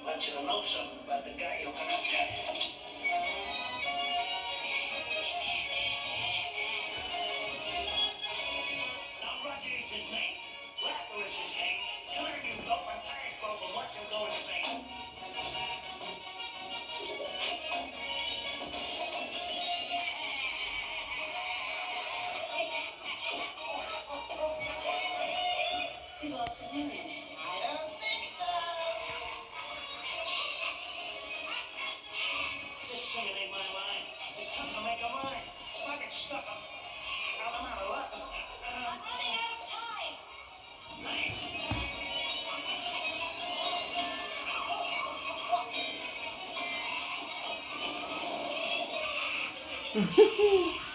want you to know something about the guy you're gonna get. Now, Roger is his name. Rapper is his name. Come here, you dope, and tires both of what you're going to say. He's lost his mind. I don't think so. This singing ain't my line. It's tough to make a rhyme. If I get stuck, I'm out of luck. I'm running out of time. Nice. Hehehe